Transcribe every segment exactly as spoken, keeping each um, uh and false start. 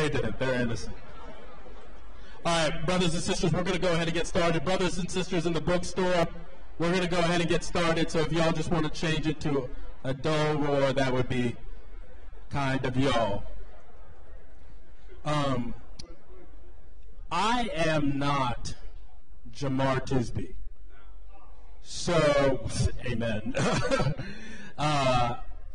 they didn't. They're innocent. All right, brothers and sisters, we're going to go ahead and get started. Brothers and sisters in the bookstore, we're going to go ahead and get started. So if y'all just want to change it to a dull roar, that would be kind of y'all. Um, I am not Jemar Tisby. So, amen. uh,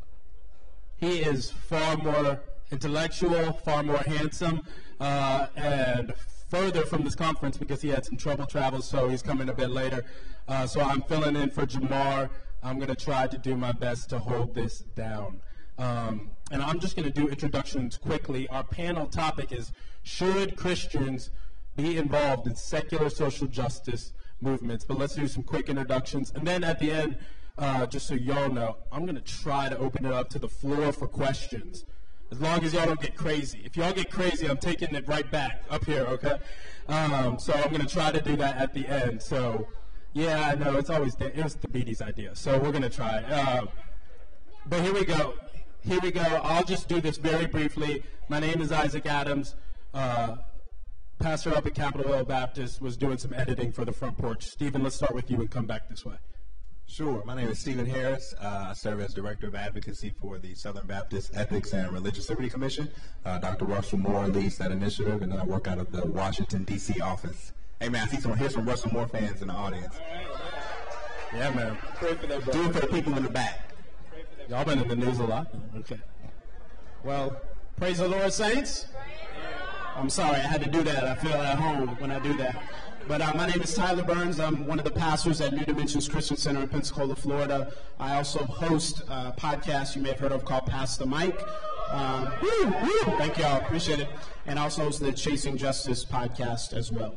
he is far more intellectual, far more handsome, uh, and further from this conference because he had some trouble travel, so he's coming a bit later. Uh, so I'm filling in for Jemar. I'm going to try to do my best to hold this down. Um, and I'm just going to do introductions quickly. Our panel topic is, should Christians be involved in secular social justice movements? But let's do some quick introductions. And then at the end, uh, just so y'all know, I'm going to try to open it up to the floor for questions. As long as y'all don't get crazy. If y'all get crazy, I'm taking it right back up here, okay? Um, so I'm going to try to do that at the end. So, yeah, I know, it's always, it was the B D's idea. So we're going to try. Uh, but here we go. Here we go. I'll just do this very briefly. My name is Isaac Adams. Uh, pastor up at Capitol Hill Baptist, was doing some editing for the front porch. Stephen, let's start with you and come back this way. Sure. My name is Stephen Harris. Uh, I serve as Director of Advocacy for the Southern Baptist Ethics and Religious Liberty Commission. Uh, Doctor Russell Moore leads that initiative, and I work out of the Washington, D C office. Hey, man, I see some, here's some Russell Moore fans in the audience. Yeah, man. Pray for that, do it for the people in the back. Y'all been in the news a lot. Okay. Well, praise the Lord, saints. I'm sorry, I had to do that. I feel at home when I do that. But uh, my name is Tyler Burns. I'm one of the pastors at New Dimensions Christian Center in Pensacola, Florida. I also host a podcast you may have heard of called Pass the Mic. Um, woo, woo, thank y'all, appreciate it. And I also host the Chasing Justice podcast as well.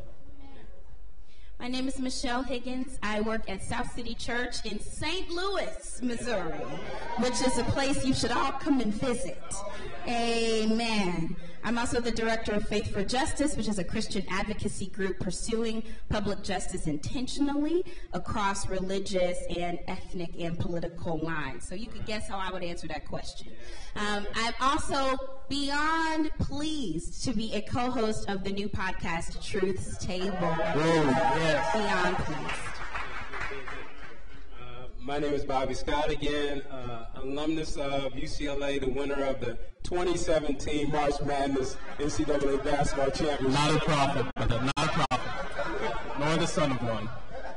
My name is Michelle Higgins. I work at South City Church in Saint Louis, Missouri, which is a place you should all come and visit. Amen. I'm also the director of Faith for Justice, which is a Christian advocacy group pursuing public justice intentionally across religious and ethnic and political lines. So you could guess how I would answer that question. Um, I'm also beyond pleased to be a co-host of the new podcast, Truth's Table. Whoa, yes. Beyond pleased. My name is Bobby Scott again, uh, alumnus of U C L A, the winner of the twenty seventeen March Madness N C double A basketball championship. Not a prophet, brother, not a prophet, nor the son of one.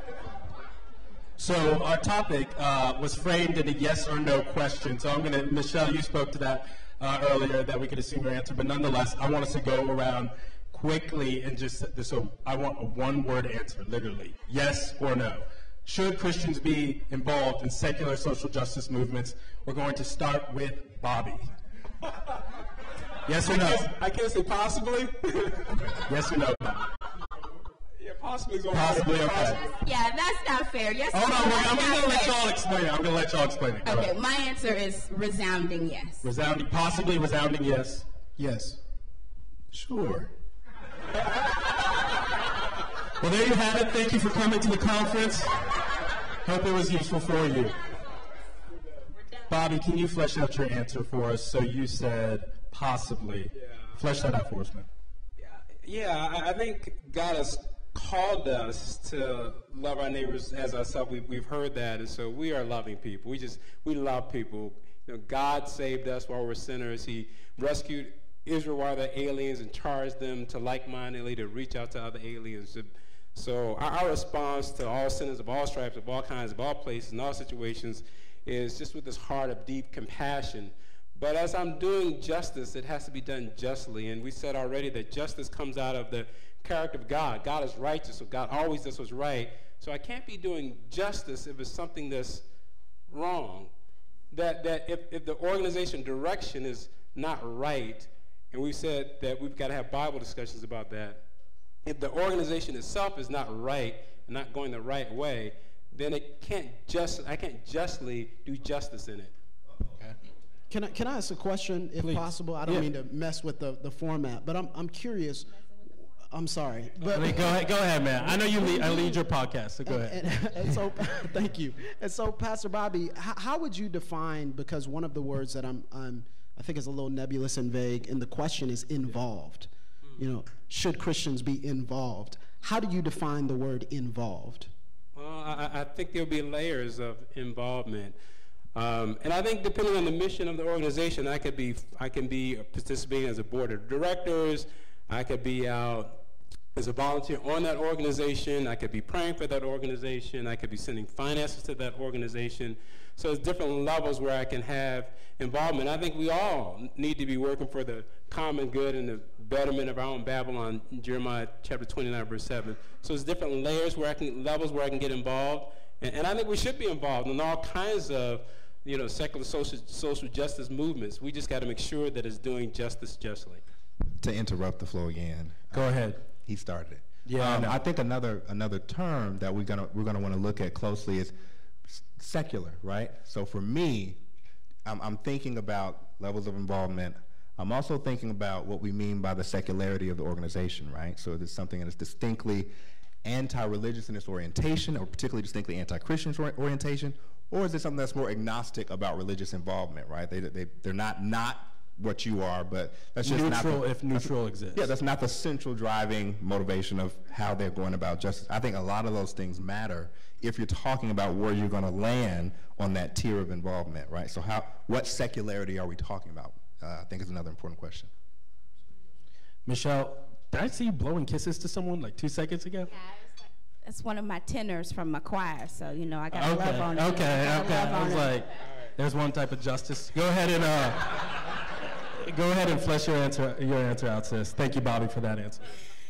So our topic uh, was framed in a yes or no question. So I'm going to, Michelle, you spoke to that uh, earlier, that we could assume your answer, but nonetheless, I want us to go around quickly and just, so I want a one-word answer, literally, yes or no. Should Christians be involved in secular social justice movements? We're going to start with Bobby. Yes or no? I can't say possibly. Yes or no? Yeah, possibly is okay. Possibly okay. Yeah, that's not fair. Yes. Hold on, wait, I'm that's going not to let fair. y'all explain it. I'm going to let y'all explain it. Go Okay, ahead. my answer is resounding yes. Resounding, possibly resounding yes. Yes. Sure. Well, there you have it. Thank you for coming to the conference. Hope it was useful for you. Bobby, can you flesh out your answer for us? So you said possibly. Yeah. Flesh that out for us, man. Yeah, yeah I, I think God has called us to love our neighbors as ourselves. We've, we've heard that, and so we are loving people. We just, we love people. You know, God saved us while we were sinners. He rescued Israel while they're aliens and charged them to like-mindedly to reach out to other aliens. So our, our response to all sinners of all stripes, of all kinds, of all places, in all situations, is just with this heart of deep compassion. But as I'm doing justice, it has to be done justly. And we said already that justice comes out of the character of God. God is righteous, so God always does what's right. So I can't be doing justice if it's something that's wrong. That, that if, if the organization direction is not right, and we said that we've got to have Bible discussions about that. If the organization itself is not right and not going the right way, then it can't just, I can't justly do justice in it. Okay. Can I, can I ask a question, if Please. possible? I don't Yeah. mean to mess with the, the format, but I'm, I'm curious. I'm sorry. But, I mean, go ahead, go ahead, man. I know you lead, I lead your podcast, so go ahead. And, and so, thank you. And so, Pastor Bobby, how, how would you define, because one of the words that I'm, I'm, I think is a little nebulous and vague, and the question is involved. You know, should Christians be involved? How do you define the word involved? Well, I, I think there'll be layers of involvement. Um, and I think depending on the mission of the organization, I could be, I can be participating as a board of directors. I could be out as a volunteer on that organization. I could be praying for that organization. I could be sending finances to that organization. So there's different levels where I can have involvement. I think we all need to be working for the common good and the betterment of our own Babylon, Jeremiah chapter twenty-nine, verse seven. So there's different layers where I can, levels where I can get involved. And, and I think we should be involved in all kinds of, you know, secular social, social justice movements. We just got to make sure that it's doing justice justly. To interrupt the flow again. Go ahead. He started it. Yeah, um, I know. I think another another term that we're gonna we're gonna want to look at closely is s- secular, right? So for me, I'm, I'm thinking about levels of involvement. I'm also thinking about what we mean by the secularity of the organization, right? So it's something that is distinctly anti-religious in its orientation, or particularly distinctly anti-Christian or- orientation, or is it something that's more agnostic about religious involvement, right? They they they're not not what you are, but that's just Neutral not the, if neutral exists. Yeah, that's not the central driving motivation of how they're going about justice. I think a lot of those things matter if you're talking about where you're going to land on that tier of involvement, right? So how, what secularity are we talking about? Uh, I think is another important question. Michelle, did I see you blowing kisses to someone like two seconds ago? Yeah, it's like, that's one of my tenors from my choir, so you know I got to Okay, love on it. okay, I okay. love I on was it. like, there's one type of justice. Go ahead and uh, go ahead and flesh your answer your answer out, sis. Thank you, Bobby, for that answer.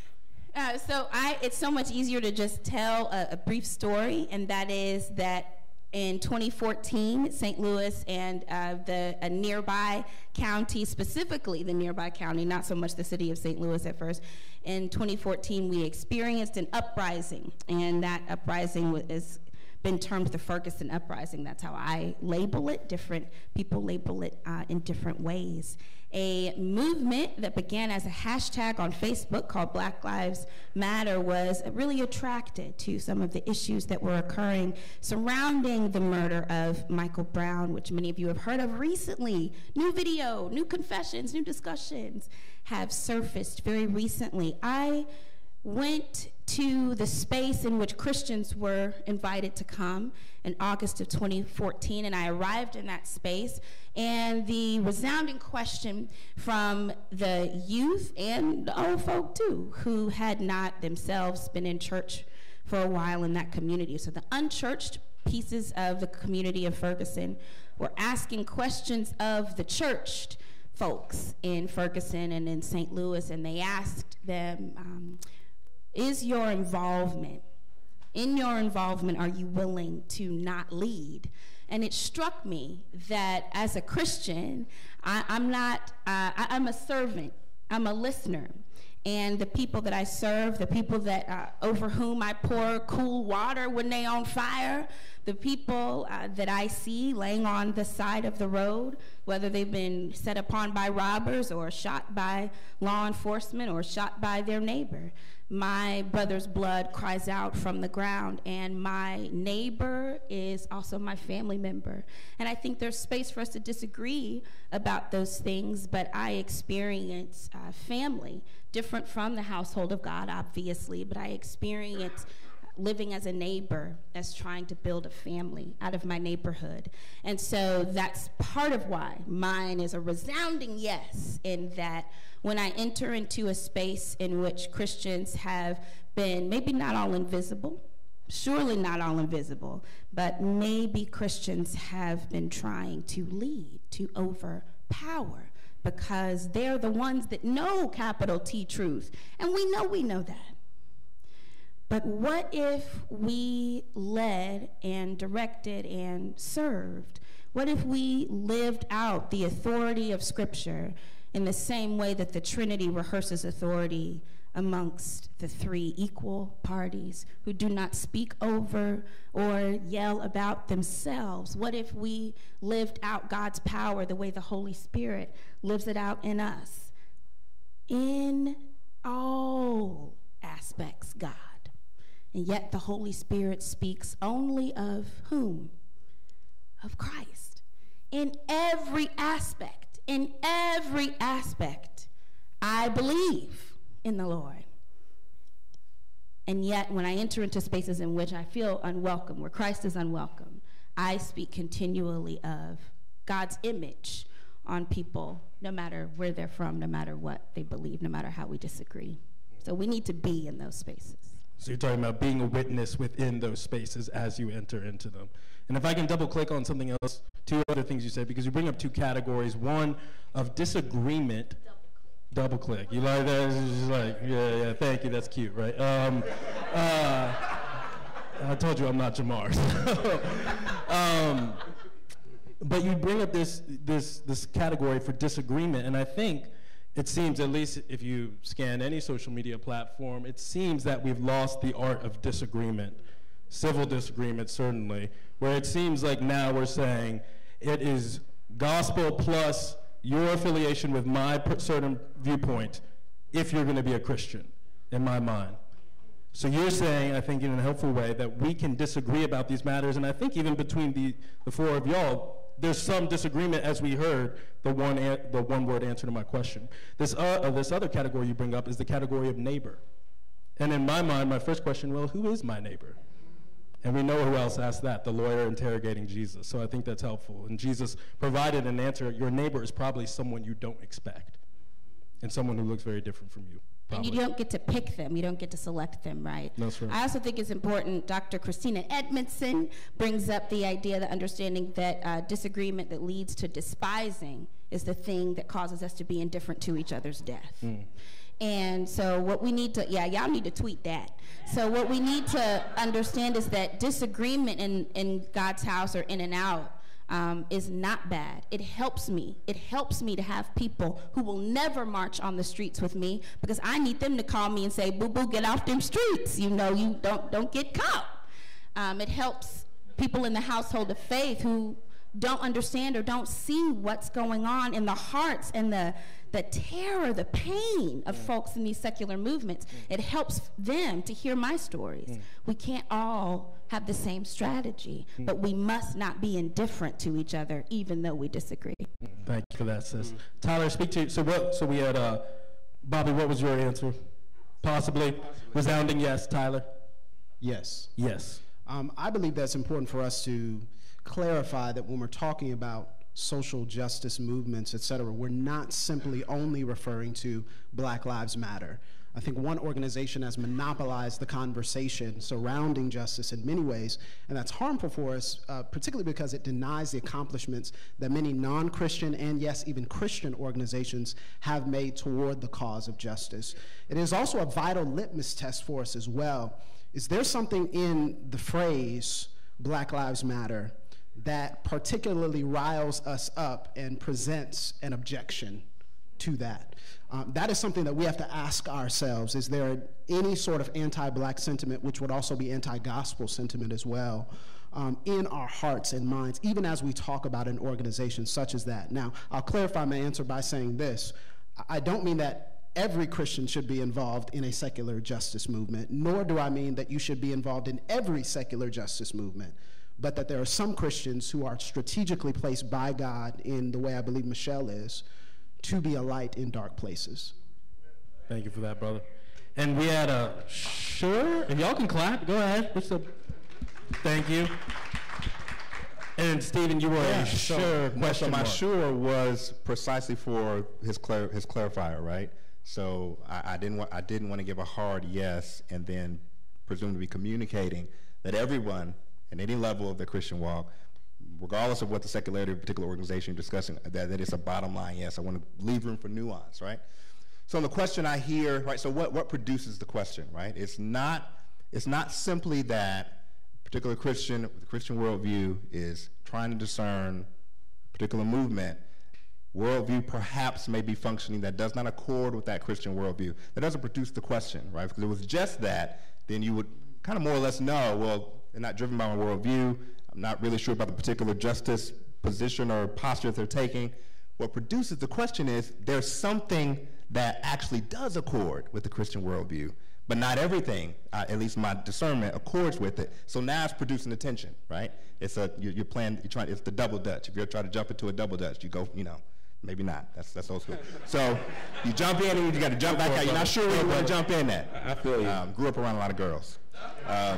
Uh, so I, it's so much easier to just tell a, a brief story, and that is that in twenty fourteen, Saint Louis and uh, the a nearby county, specifically the nearby county, not so much the city of Saint Louis at first. In twenty fourteen, we experienced an uprising, and that uprising has been termed the Ferguson Uprising. That's how I label it. Different people label it uh, in different ways. A movement that began as a hashtag on Facebook called Black Lives Matter was really attracted to some of the issues that were occurring surrounding the murder of Michael Brown, which many of you have heard of recently. New video, new confessions, new discussions have surfaced very recently. I went to the space in which Christians were invited to come in August of twenty fourteen, and I arrived in that space, and the resounding question from the youth and the old folk too, who had not themselves been in church for a while in that community. So the unchurched pieces of the community of Ferguson were asking questions of the churched folks in Ferguson and in Saint Louis, and they asked them, um, is your involvement, in your involvement, are you willing to not lead? And it struck me that as a Christian, I, I'm not, uh, I, I'm a servant, I'm a listener. And the people that I serve, the people that uh, over whom I pour cool water when they on fire, the people uh, that I see laying on the side of the road, whether they've been set upon by robbers or shot by law enforcement or shot by their neighbor, my brother's blood cries out from the ground, and my neighbor is also my family member. And I think there's space for us to disagree about those things, but I experience uh, family, different from the household of God, obviously, but I experience living as a neighbor, as trying to build a family out of my neighborhood. And so that's part of why mine is a resounding yes, in that when I enter into a space in which Christians have been maybe not all invisible, surely not all invisible, but maybe Christians have been trying to lead, to overpower, because they're the ones that know capital T truth, and we know we know that. But what if we led and directed and served? What if we lived out the authority of Scripture in the same way that the Trinity rehearses authority amongst the three equal parties who do not speak over or yell about themselves? What if we lived out God's power the way the Holy Spirit lives it out in us? In all aspects, God. And yet the Holy Spirit speaks only of whom? Of Christ. In every aspect, In every aspect, I believe in the Lord. And yet, when I enter into spaces in which I feel unwelcome, where Christ is unwelcome, I speak continually of God's image on people, no matter where they're from, no matter what they believe, no matter how we disagree. So we need to be in those spaces. So you're talking about being a witness within those spaces as you enter into them. And if I can double click on something else, two other things you said, because you bring up two categories. One of disagreement. Double click. You like that? It's just like, yeah, yeah, thank you, that's cute, right? Um, uh, I told you I'm not Jemar. um, but you bring up this, this, this category for disagreement, and I think it seems, at least if you scan any social media platform, it seems that we've lost the art of disagreement, civil disagreement certainly, where it seems like now we're saying it is gospel plus your affiliation with my certain viewpoint if you're going to be a Christian, in my mind. So you're saying, I think in a helpful way, that we can disagree about these matters, and I think even between the, the four of y'all, there's some disagreement, as we heard, the one, the one word answer to my question. This, uh, this other category you bring up is the category of neighbor. And in my mind, my first question, well, who is my neighbor? And we know who else asked that, the lawyer interrogating Jesus. So I think that's helpful. And Jesus provided an answer. Your neighbor is probably someone you don't expect, and someone who looks very different from you. Probably. And you don't get to pick them. You don't get to select them, right? That's right. I also think it's important, Doctor Christina Edmondson brings up the idea, the understanding that uh, disagreement that leads to despising is the thing that causes us to be indifferent to each other's death. Mm. And so what we need to, yeah, y'all need to tweet that. So what we need to understand is that disagreement in, in God's house or in and out um, is not bad. It helps me. It helps me to have people who will never march on the streets with me because I need them to call me and say, boo-boo, get off them streets. You know, you don't, don't get caught. Um, it helps people in the household of faith who don't understand or don't see what's going on in the hearts and the the terror, the pain of mm. folks in these secular movements. Mm. It helps them to hear my stories. Mm. We can't all have the same strategy, mm. but we must not be indifferent to each other, even though we disagree. Thank you for that, sis. Mm. Tyler, speak to you. So what? So we had, uh, Bobby, what was your answer? Possibly. Possibly. Resounding yes. Tyler? Yes. Yes. Um, I believe that's important for us to clarify that when we're talking about social justice movements, et cetera, we're not simply only referring to Black Lives Matter. I think one organization has monopolized the conversation surrounding justice in many ways, and that's harmful for us, uh, particularly because it denies the accomplishments that many non-Christian and, yes, even Christian organizations have made toward the cause of justice. It is also a vital litmus test for us as well. Is there something in the phrase Black Lives Matter that particularly riles us up and presents an objection to that? Um, that is something that we have to ask ourselves. Is there any sort of anti-Black sentiment, which would also be anti-gospel sentiment as well, um, in our hearts and minds, even as we talk about an organization such as that? Now, I'll clarify my answer by saying this. I don't mean that every Christian should be involved in a secular justice movement, nor do I mean that you should be involved in every secular justice movement, but that there are some Christians who are strategically placed by God in the way I believe Michelle is, to be a light in dark places. Thank you for that, brother. And we had a sure, if y'all can clap, go ahead. What's up? Thank you. And Stephen, you were yeah, a so, sure question so my mark. sure was precisely for his clar his clarifier, right? So I, I didn't want I didn't want to give a hard yes and then presume to be communicating that everyone at any level of the Christian walk, regardless of what the secularity of a particular organization you're discussing, that, that it's a bottom line yes. I want to leave room for nuance, right? So the question I hear, right, so what, what produces the question, right? It's not, it's not simply that a particular Christian, the Christian worldview is trying to discern a particular movement, worldview perhaps may be functioning that does not accord with that Christian worldview. That doesn't produce the question, right? Because if it was just that, then you would kind of more or less know, well, they're not driven by my worldview. I'm not really sure about the particular justice position or posture they're taking. What produces the question is there's something that actually does accord with the Christian worldview, but not everything, uh, at least my discernment, accords with it. So now it's producing attention, right? It's a, you're, you're playing, you're trying, it's the double dutch. If you're trying to jump into a double dutch, you go, you know, Maybe not. That's that's old school. So you jump in and you got to jump back out. You're not sure where you want to jump in at. I feel you. Um, grew up around a lot of girls. Um,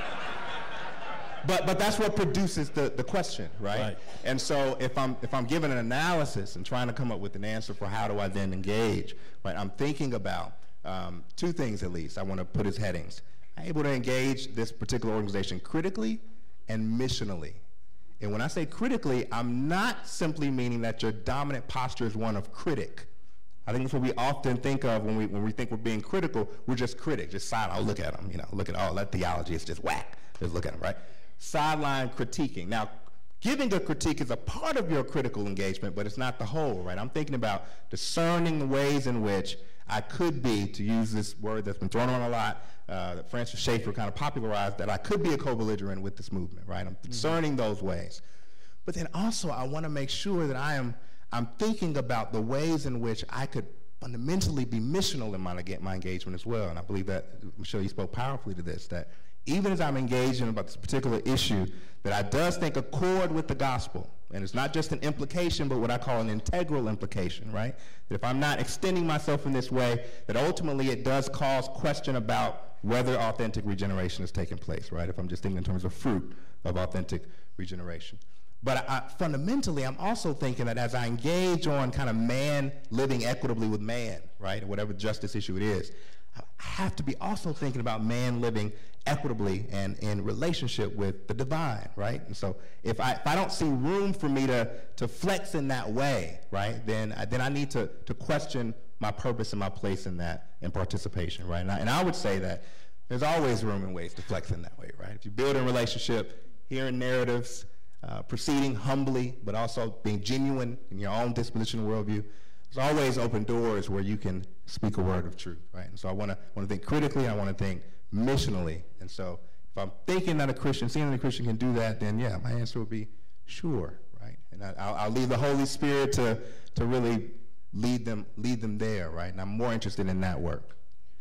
but but that's what produces the, the question, right? Right? And so if I'm if I'm giving an analysis and trying to come up with an answer for how do I then engage, right? I'm thinking about um, two things at least. I want to put as headings. I'm able to engage this particular organization critically and missionally. And when I say critically, I'm not simply meaning that your dominant posture is one of critic. I think that's what we often think of when we when we think we're being critical. We're just critic, just silent. Oh, look at them, you know, look at all that theology is just whack. Just look at them, right? Sideline critiquing. Now, giving a critique is a part of your critical engagement, but it's not the whole, right? I'm thinking about discerning the ways in which I could be, to use this word that's been thrown around a lot, uh, that Francis Schaeffer kind of popularized, that I could be a co-belligerent with this movement, right? I'm discerning mm-hmm. those ways. But then also I want to make sure that I am I'm thinking about the ways in which I could fundamentally be missional in my, my engagement as well. And I believe that, Michelle, you spoke powerfully to this, that even as I'm engaging about this particular issue, that I does think accord with the gospel. And it's not just an implication, but what I call an integral implication, right? That if I'm not extending myself in this way, that ultimately it does cause question about whether authentic regeneration is taking place, right? If I'm just thinking in terms of fruit of authentic regeneration. But I, fundamentally, I'm also thinking that as I engage on kind of man living equitably with man, right, whatever justice issue it is, I have to be also thinking about man living equitably and in relationship with the divine, right? And so if I if I don't see room for me to to flex in that way, right, then I, then I need to to question my purpose and my place in that and participation, right? And I, and I would say that there's always room and ways to flex in that way, right? If you build a relationship, hearing narratives, uh, proceeding humbly, but also being genuine in your own disposition and worldview, there's always open doors where you can speak a word of truth, right? And so I want to want to think critically, I want to think missionally. And so if I'm thinking that a Christian, seeing that a Christian can do that, then yeah, my answer would be sure, right? And I, I'll, I'll leave the Holy Spirit to to really lead them lead them there, right? And I'm more interested in that work.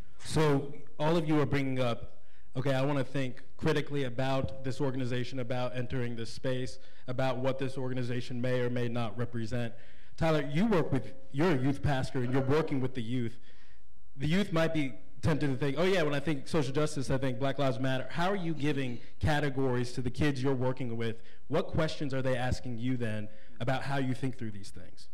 So all of you are bringing up, okay, I want to think critically about this organization, about entering this space, about what this organization may or may not represent. Tyler, you work with, you're a youth pastor and you're working with the youth. The youth might be tempted to think, oh yeah, when I think social justice, I think Black Lives Matter. How are you giving categories to the kids you're working with? What questions are they asking you then about how you think through these things?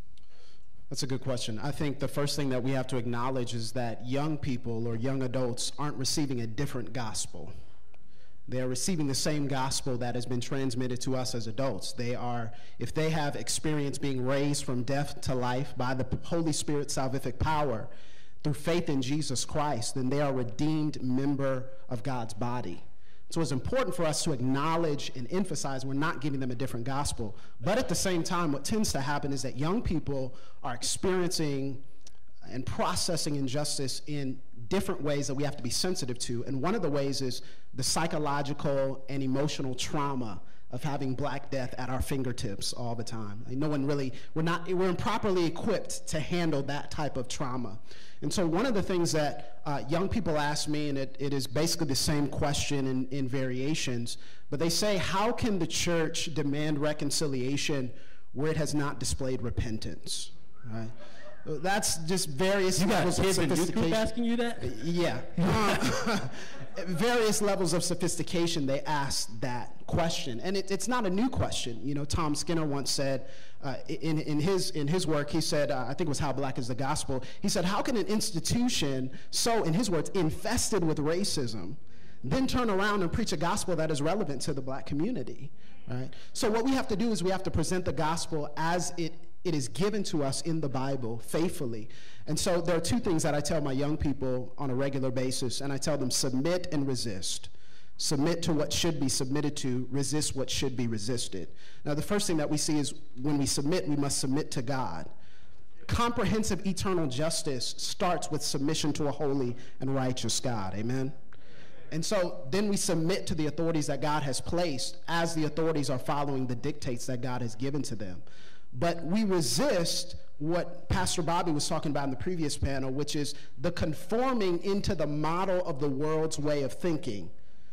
That's a good question. I think the first thing that we have to acknowledge is that young people or young adults aren't receiving a different gospel. They are receiving the same gospel that has been transmitted to us as adults. They are, if they have experienced being raised from death to life by the Holy Spirit's salvific power through faith in Jesus Christ, then they are a redeemed member of God's body. So it's important for us to acknowledge and emphasize we're not giving them a different gospel. But at the same time, what tends to happen is that young people are experiencing and processing injustice in different ways that we have to be sensitive to. And one of the ways is the psychological and emotional trauma of having Black death at our fingertips all the time. Like no one really, we're not, we're improperly equipped to handle that type of trauma. And so one of the things that uh, young people ask me, and it, it is basically the same question in, in variations, but they say, how can the church demand reconciliation where it has not displayed repentance? Right? That's just various you levels got of sophistication. Asking you that? Yeah. Uh, various levels of sophistication, they ask that question. And it, it's not a new question. You know, Tom Skinner once said, uh, in, in, his, in his work, he said, uh, I think it was How Black is the Gospel, he said, how can an institution so, in his words, infested with racism, then turn around and preach a gospel that is relevant to the Black community, right? So what we have to do is we have to present the gospel as it It is given to us in the Bible faithfully. And so there are two things that I tell my young people on a regular basis, and I tell them submit and resist. Submit to what should be submitted to, resist what should be resisted. Now the first thing that we see is when we submit, we must submit to God. Comprehensive eternal justice starts with submission to a holy and righteous God, amen? And so then we submit to the authorities that God has placed as the authorities are following the dictates that God has given to them. But we resist what Pastor Bobby was talking about in the previous panel, which is the conforming into the model of the world's way of thinking.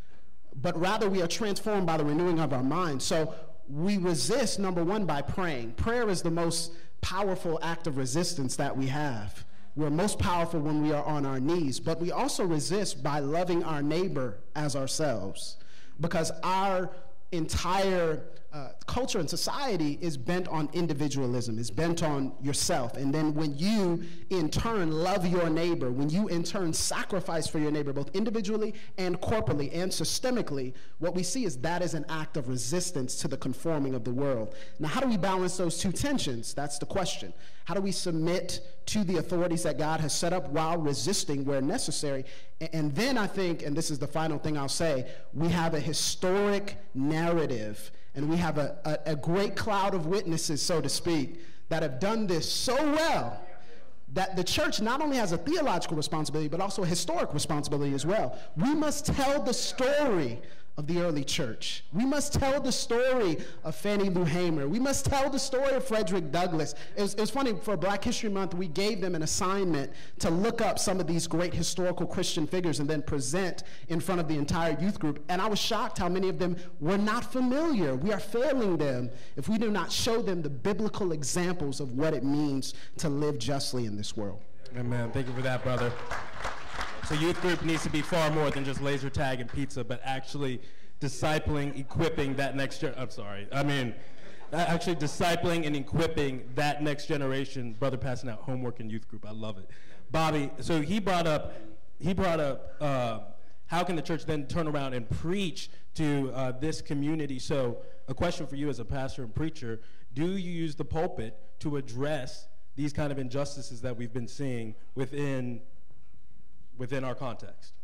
But rather we are transformed by the renewing of our minds. So we resist, number one, by praying. Prayer is the most powerful act of resistance that we have. We're most powerful when we are on our knees, but we also resist by loving our neighbor as ourselves, because our entire uh, culture and society is bent on individualism, is bent on yourself. And then when you in turn love your neighbor, when you in turn sacrifice for your neighbor, both individually and corporately and systemically, what we see is that is an act of resistance to the conforming of the world. Now, how do we balance those two tensions? That's the question. How do we submit to the authorities that God has set up while resisting where necessary? And then I think, and this is the final thing I'll say, we have a historic narrative, and we have a, a, a great cloud of witnesses, so to speak, that have done this so well that the church not only has a theological responsibility, but also a historic responsibility as well. We must tell the story of the early church. We must tell the story of Fannie Lou Hamer. We must tell the story of Frederick Douglass. It was, it was funny, for Black History Month, we gave them an assignment to look up some of these great historical Christian figures and then present in front of the entire youth group. And I was shocked how many of them were not familiar. We are failing them if we do not show them the biblical examples of what it means to live justly in this world. Amen. Thank you for that, brother. So youth group needs to be far more than just laser tag and pizza, but actually discipling, equipping that next gen- I'm sorry. I mean, actually discipling and equipping that next generation. Brother passing out homework in youth group. I love it. Bobby, so he brought up, he brought up uh, how can the church then turn around and preach to uh, this community? So a question for you as a pastor and preacher, do you use the pulpit to address these kind of injustices that we've been seeing within within our context?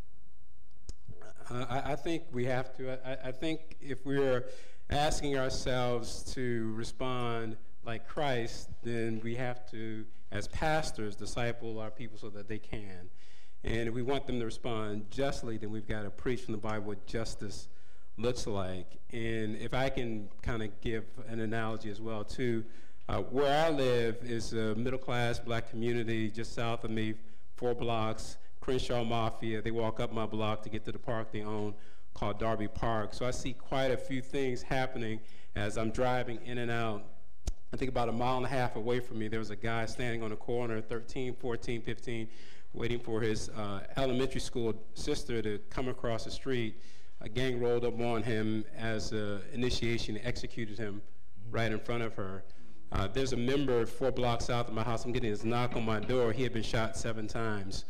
Uh, I, I think we have to. I, I think if we're asking ourselves to respond like Christ, then we have to, as pastors, disciple our people so that they can. And if we want them to respond justly, then we've got to preach from the Bible what justice looks like. And if I can kind of give an analogy as well, too, uh, where I live is a middle-class Black community just south of me, four blocks. Crenshaw Mafia, they walk up my block to get to the park they own called Darby Park. So I see quite a few things happening as I'm driving in and out. I think about a mile and a half away from me, there was a guy standing on the corner, thirteen, fourteen, fifteen, waiting for his uh, elementary school sister to come across the street. A gang rolled up on him as an initiation and executed him right in front of her. Uh, there's a member four blocks south of my house. I'm getting his knock on my door. He had been shot seven times.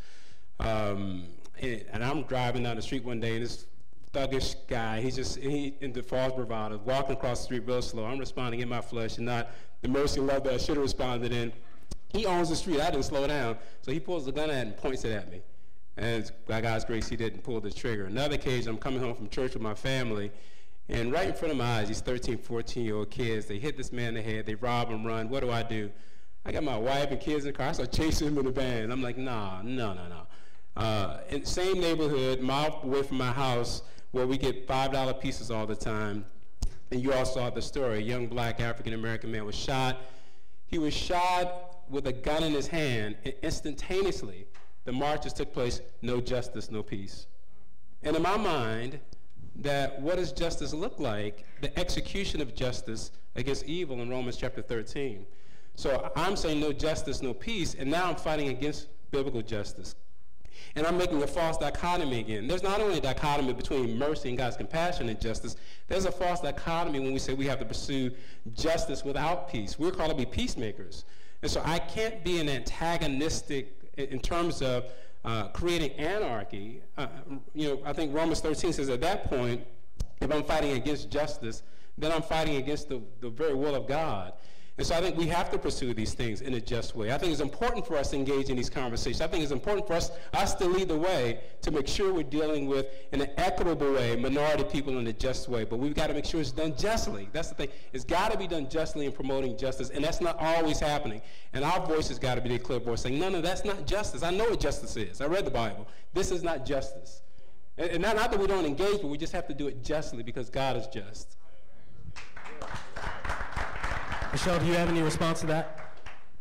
Um, and, and I'm driving down the street one day, and this thuggish guy, he's just, he, into false bravado, walking across the street real slow. I'm responding in my flesh and not the mercy and love that I should have responded in. He owns the street. I didn't slow down. So he pulls the gun out and points it at me. And by God's grace, he didn't pull the trigger. Another occasion, I'm coming home from church with my family, and right in front of my eyes, these thirteen, fourteen-year-old kids, they hit this man in the head, they rob him, run. What do I do? I got my wife and kids in the car. I start chasing him in the van. I'm like, nah, no, no, no. Uh, in the same neighborhood, mile away from my house, where we get five dollar pieces all the time. And you all saw the story. A young Black African-American man was shot. He was shot with a gun in his hand, and instantaneously, the marches took place, no justice, no peace. And in my mind, that what does justice look like? The execution of justice against evil in Romans chapter thirteen. So I'm saying no justice, no peace, and now I'm fighting against biblical justice. And I'm making a false dichotomy again. There's not only a dichotomy between mercy and God's compassion and justice, there's a false dichotomy when we say we have to pursue justice without peace. We're called to be peacemakers. And so I can't be an antagonistic in terms of uh, creating anarchy. Uh, you know, I think Romans thirteen says at that point, if I'm fighting against justice, then I'm fighting against the, the very will of God. And so I think we have to pursue these things in a just way. I think it's important for us to engage in these conversations. I think it's important for us, us to lead the way to make sure we're dealing with, in an equitable way, minority people in a just way. But we've got to make sure it's done justly. That's the thing. It's got to be done justly in promoting justice, and that's not always happening. And our voice has got to be the clear voice saying, no, no, that's not justice. I know what justice is. I read the Bible. This is not justice. And not, not that we don't engage, but we just have to do it justly because God is just. Michelle, do you have any response to that?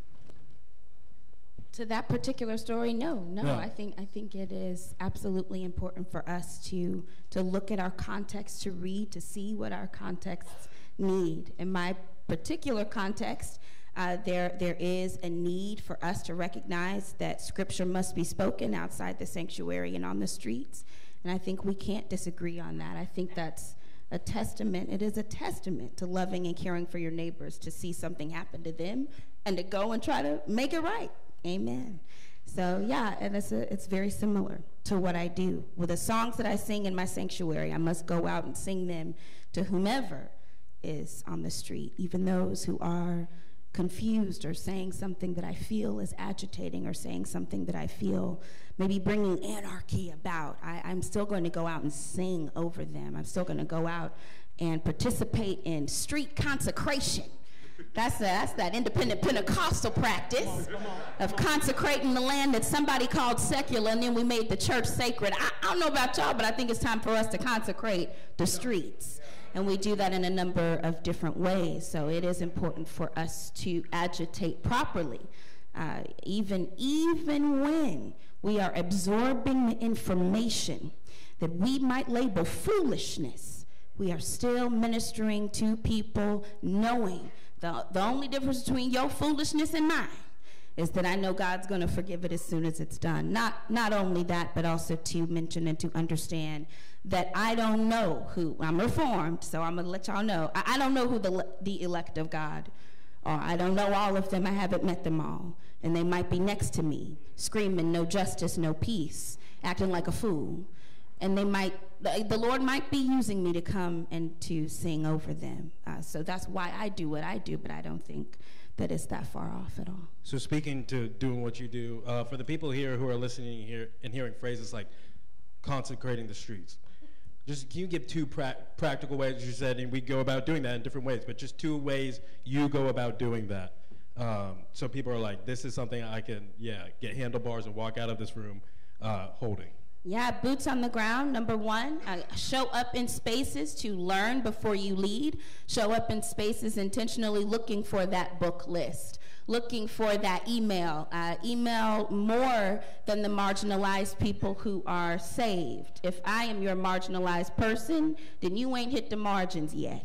To that particular story, no, no. no. I think I think it is absolutely important for us to to look at our context, to read, to see what our contexts need. In my particular context, Uh, there, there is a need for us to recognize that Scripture must be spoken outside the sanctuary and on the streets. And I think we can't disagree on that. I think that's a testament. It is a testament to loving and caring for your neighbors, to see something happen to them and to go and try to make it right. Amen. So yeah, and it's, a, it's very similar to what I do. With the songs that I sing in my sanctuary, I must go out and sing them to whomever is on the street, even those who are confused or saying something that I feel is agitating or saying something that I feel maybe bringing anarchy about. I, I'm still going to go out and sing over them. I'm still going to go out and participate in street consecration. That's, a, that's that independent Pentecostal practice of consecrating the land that somebody called secular, and then we made the church sacred. I, I don't know about y'all, but I think it's time for us to consecrate the streets. And we do that in a number of different ways. So it is important for us to agitate properly, uh, even, even when we are absorbing the information that we might label foolishness. We are still ministering to people, knowing the, the only difference between your foolishness and mine is that I know God's going to forgive it as soon as it's done. Not, not only that, but also to mention and to understand that I don't know who, I'm reformed, so I'm going to let y'all know, I, I don't know who the, the elect of God are. I don't know all of them. I haven't met them all. And they might be next to me, screaming, no justice, no peace, acting like a fool. And they might, the, the Lord might be using me to come and to sing over them. Uh, so that's why I do what I do, but I don't think that it's that far off at all. So speaking to doing what you do, uh, for the people here who are listening here and hearing phrases like consecrating the streets, just can you give two pra practical ways, you said, and we go about doing that in different ways, but just two ways you go about doing that. Um, so people are like, this is something I can, yeah, get handlebars and walk out of this room uh, holding. Yeah, boots on the ground, number one. Uh, show up in spaces to learn before you lead. Show up in spaces intentionally looking for that book list, looking for that email. Uh, email more than the marginalized people who are saved. If I am your marginalized person, then you ain't hit the margins yet.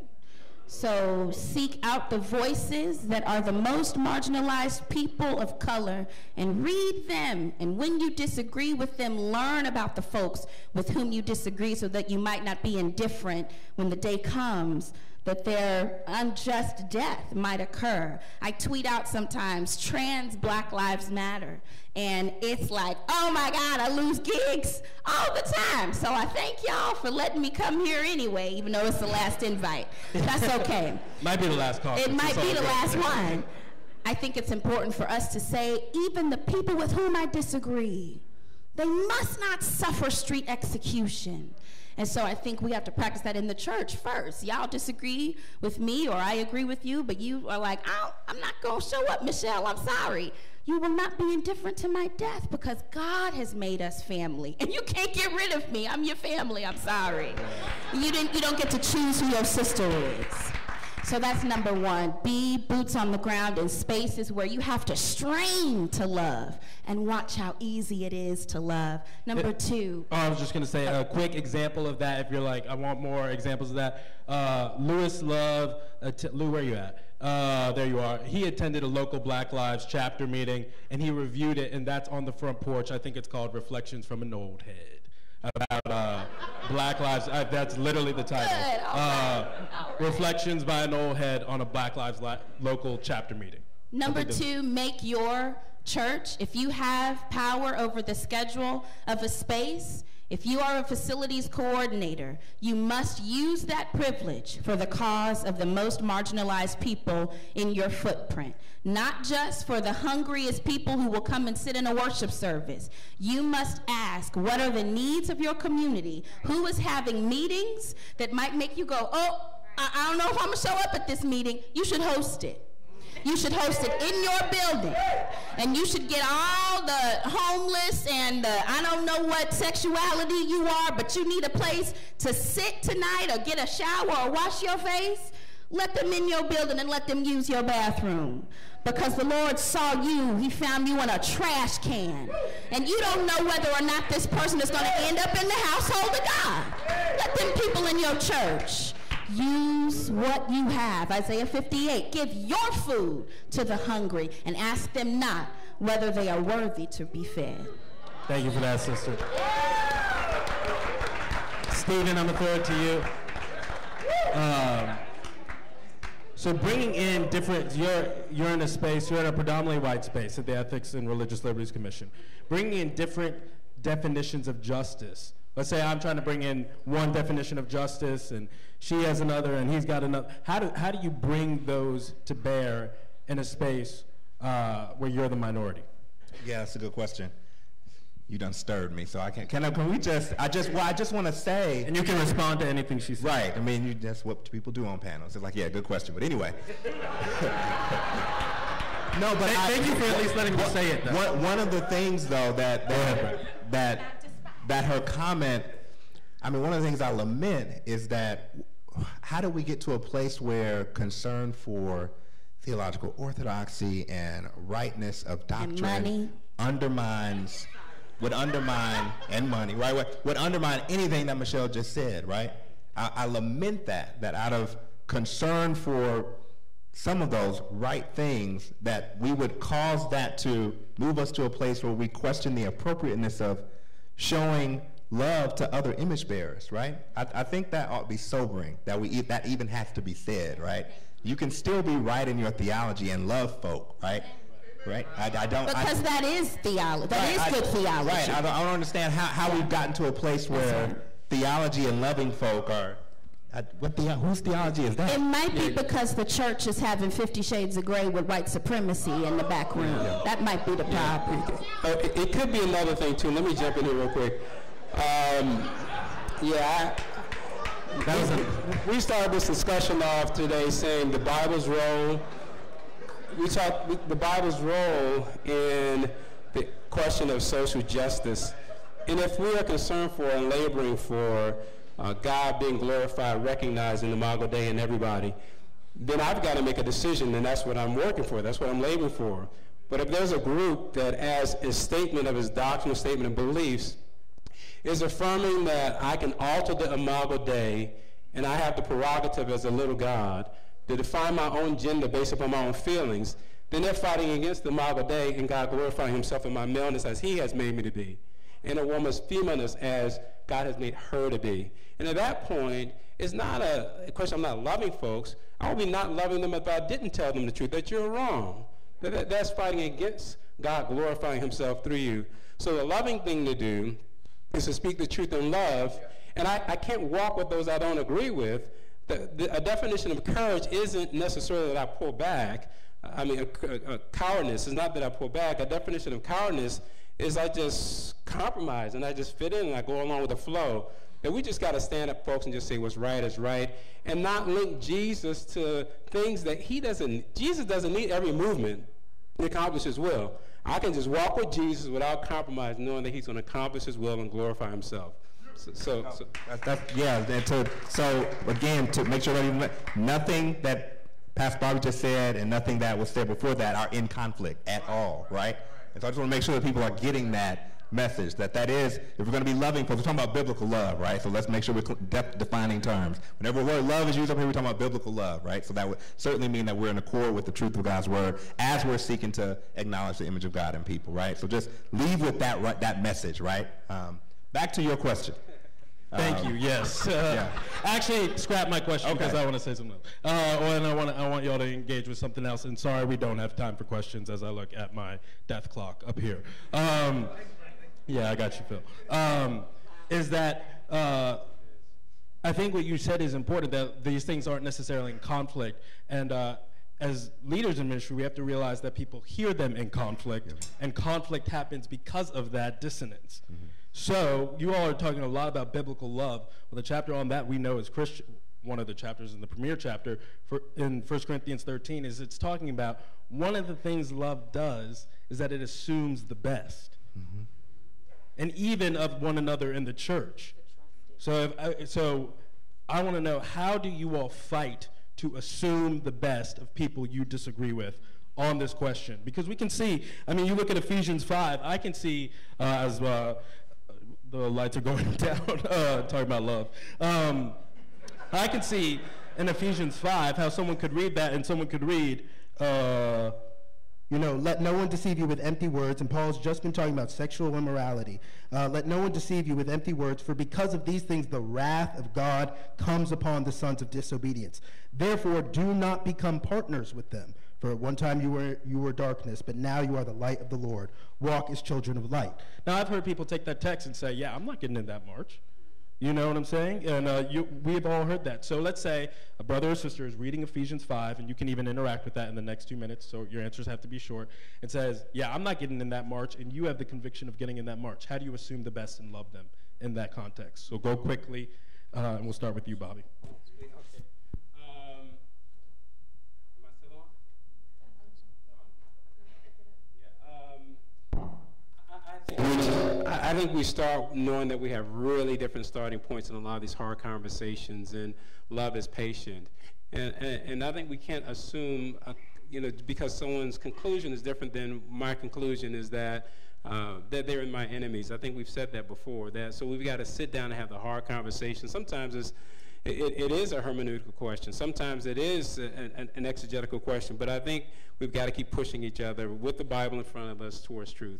So seek out the voices that are the most marginalized people of color and read them. And when you disagree with them, learn about the folks with whom you disagree so that you might not be indifferent when the day comes that their unjust death might occur. I tweet out sometimes, trans Black Lives Matter. And it's like, oh my God, I lose gigs all the time. So I thank y'all for letting me come here anyway, even though it's the last invite. That's okay. Might be the last call. It might be the last one. I think it's important for us to say, even the people with whom I disagree, they must not suffer street execution. And so I think we have to practice that in the church first. Y'all disagree with me or I agree with you, but you are like, oh, I'm not going to show up, Michelle, I'm sorry. You will not be indifferent to my death because God has made us family. And you can't get rid of me. I'm your family. I'm sorry. You, didn't, you don't get to choose who your sister is. So that's number one. Be boots on the ground in spaces where you have to strain to love and watch how easy it is to love. Number it, two. Oh, I was just going to say a quick example of that. If you're like, I want more examples of that. Uh, Lewis Love, uh, Lou, where are you at? Uh, there you are. He attended a local Black Lives chapter meeting, and he reviewed it, and that's on the front porch. I think it's called Reflections from an Old Head. About uh, Black Lives, uh, that's literally the title. Uh, Reflections by an Old Head on a Black Lives li local chapter meeting. Number two, make your church, if you have power over the schedule of a space, if you are a facilities coordinator, you must use that privilege for the cause of the most marginalized people in your footprint. Not just for the hungriest people who will come and sit in a worship service. You must ask, what are the needs of your community? Who is having meetings that might make you go, oh, I, I don't know if I'm gonna show up at this meeting. You should host it. You should host it in your building. And you should get all the homeless and the I don't know what sexuality you are, but you need a place to sit tonight or get a shower or wash your face. Let them in your building and let them use your bathroom. Because the Lord saw you, he found you in a trash can. And you don't know whether or not this person is going to end up in the household of God. Let them people in your church Use what you have. Isaiah fifty-eight, give your food to the hungry and ask them not whether they are worthy to be fed. Thank you for that, sister. Stephen, I'm going to throw it to you. Um, so bringing in different, you're, you're in a space, you're in a predominantly white space at the Ethics and Religious Liberties Commission. Bringing in different definitions of justice. Let's say I'm trying to bring in one definition of justice and she has another and he's got another. How do, how do you bring those to bear in a space uh, where you're the minority? Yeah, that's a good question. You done stirred me, so I can't. Can, I, can we just? I just. Well, I just want to say. And you can respond to anything she says. Right. I mean, you, that's what people do on panels. It's like, yeah, good question. But anyway. No, but thank, I, thank you for at least letting me say it. Though. One, one of the things, though, that that, that that her comment. I mean, one of the things I lament is that how do we get to a place where concern for theological orthodoxy and rightness of doctrine undermines. Would undermine, and money, right, would, would undermine anything that Michelle just said, right? I, I lament that, that out of concern for some of those right things, that we would cause that to move us to a place where we question the appropriateness of showing love to other image bearers, right? I, I think that ought to be sobering, that, we, that even has to be said, right? You can still be right in your theology and love folk, right? Right? I, I don't. Because I, that is theology. That right, is I, good theology. Right. I don't, I don't understand how, how we've gotten to a place where right. theology and loving folk are. I, what the, whose theology is that? It might be because the church is having Fifty Shades of Grey with white supremacy in the back room. Yeah. That might be the problem. Yeah. Uh, it, it could be another thing too. Let me jump in here real quick. Um, yeah. I, that was a, we started this discussion off today saying the Bible's role. We talk the Bible's role in the question of social justice. And if we are concerned for and laboring for uh, God being glorified, recognized in the Imago Dei and everybody, then I've got to make a decision, and that's what I'm working for. That's what I'm laboring for. But if there's a group that, as a statement of its doctrinal statement of beliefs, is affirming that I can alter the Imago Dei, and I have the prerogative as a little God to define my own gender based upon my own feelings, then they're fighting against the Imago Dei and God glorifying himself in my maleness as he has made me to be, and a woman's femaleness as God has made her to be. And at that point, it's not a question I'm not loving folks. I would be not loving them if I didn't tell them the truth, that you're wrong. That, that, that's fighting against God glorifying himself through you. So the loving thing to do is to speak the truth in love, and I, I can't walk with those I don't agree with. The, the, a definition of courage isn't necessarily that I pull back. I mean, a, a, a cowardice is not that I pull back. A definition of cowardice is I just compromise and I just fit in and I go along with the flow. And we just got to stand up, folks, and just say what's right is right, and not link Jesus to things that he doesn't. Jesus doesn't need every movement to accomplish his will. I can just walk with Jesus without compromise, knowing that he's going to accomplish his will and glorify himself. So, so, so that, that, yeah. And to, so again, to make sure that nothing that Pastor Bobby just said and nothing that was said before that are in conflict at all, right? And so I just want to make sure that people are getting that message. That that is, if we're going to be loving, folks, we're talking about biblical love, right? So let's make sure we're de- defining terms. Whenever the word love is used up here, we're talking about biblical love, right? So that would certainly mean that we're in accord with the truth of God's word as we're seeking to acknowledge the image of God in people, right? So just leave with that right, that message, right? Um, Back to your question. Thank um, you. Yes. Uh, yeah. Actually, scrap my question okay. because I want to say something else. Uh, well, and I want I want y'all to engage with something else. And sorry, we don't have time for questions as I look at my death clock up here. Um, yeah, I got you, Phil. Um, is that uh, I think what you said is important, that these things aren't necessarily in conflict. And uh, as leaders in ministry, we have to realize that people hear them in conflict, yeah. and conflict happens because of that dissonance. Mm-hmm. So you all are talking a lot about biblical love. Well, the chapter on that we know is Christian. One of the chapters in the premier chapter for, in First Corinthians thirteen is it's talking about one of the things love does is that it assumes the best, mm-hmm. and even of one another in the church. So, if I, so I want to know, how do you all fight to assume the best of people you disagree with on this question? Because we can see, I mean, you look at Ephesians five, I can see uh, as uh, the lights are going down, uh, talking about love. Um, I can see in Ephesians five how someone could read that and someone could read, uh, You know, let no one deceive you with empty words, and Paul's just been talking about sexual immorality. Uh, let no one deceive you with empty words, for because of these things the wrath of God comes upon the sons of disobedience. Therefore, do not become partners with them. For at one time you were you were darkness, but now you are the light of the Lord. Walk as children of light. Now, I've heard people take that text and say, yeah, I'm not getting in that march. You know what I'm saying? And uh, you, we've all heard that. So let's say a brother or sister is reading Ephesians five, and you can even interact with that in the next two minutes, so your answers have to be short, and says, yeah, I'm not getting in that march, and you have the conviction of getting in that march. How do you assume the best and love them in that context? So go quickly, uh, and we'll start with you, Bobby. I think we start knowing that we have really different starting points in a lot of these hard conversations, and love is patient. And, and, and I think we can't assume, uh, you know, because someone's conclusion is different than my conclusion is that, uh, that they're my enemies. I think we've said that before. That, so we've got to sit down and have the hard conversation. Sometimes it's, it, it is a hermeneutical question. Sometimes it is an, an exegetical question. But I think we've got to keep pushing each other with the Bible in front of us towards truth.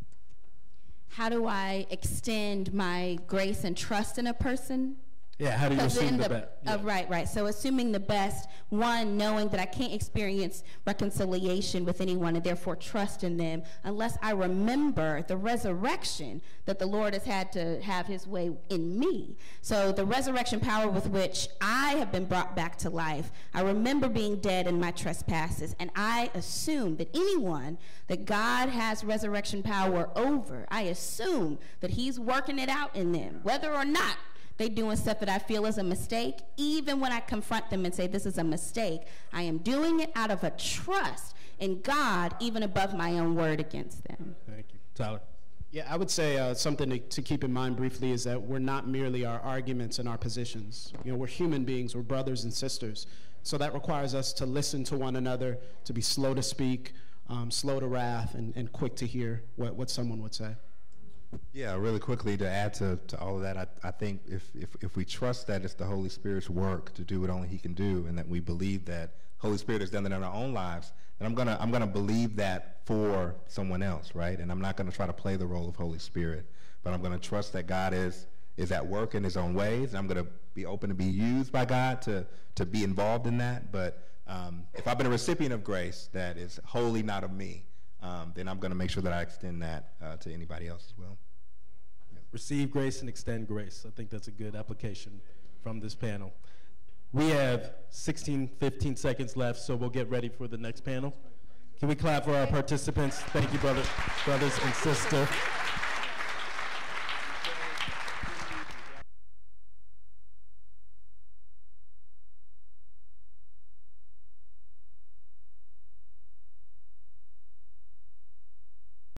How do I extend my grace and trust in a person? Yeah, how do you assume the, the best? Yeah. Uh, right, right. So assuming the best, one, knowing that I can't experience reconciliation with anyone and therefore trust in them unless I remember the resurrection that the Lord has had to have his way in me. So the resurrection power with which I have been brought back to life, I remember being dead in my trespasses, and I assume that anyone that God has resurrection power over, I assume that he's working it out in them, whether or not they doing stuff that I feel is a mistake. Even when I confront them and say this is a mistake, I am doing it out of a trust in God, even above my own word against them. Thank you. Tyler? Yeah, I would say uh, something to, to keep in mind briefly is that we're not merely our arguments and our positions. You know, we're human beings, we're brothers and sisters. So that requires us to listen to one another, to be slow to speak, um, slow to wrath, and, and quick to hear what, what someone would say. Yeah, really quickly to add to, to all of that, I, I think if, if, if we trust that it's the Holy Spirit's work to do what only he can do, and that we believe that Holy Spirit has done it in our own lives, then I'm gonna I'm gonna believe that for someone else, right? And I'm not gonna try to play the role of Holy Spirit, but I'm gonna trust that God is is at work in his own ways, and I'm gonna be open to be used by God to to be involved in that. But um, if I've been a recipient of grace that is wholly not of me, um, then I'm gonna make sure that I extend that uh, to anybody else as well. Receive grace and extend grace. I think that's a good application from this panel. We have sixteen, fifteen seconds left, so we'll get ready for the next panel. Can we clap for our participants? Thank you, brother, brothers and sisters.